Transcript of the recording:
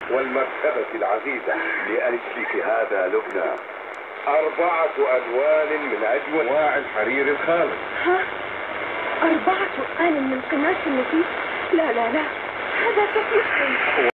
والمرتبة العزيزة لأجلك هذا لبنى 4 ألوان من أجود أنواع الحرير الخالص. ها؟ 4 آن من القماش النفيس؟ لا لا لا، هذا صحيح.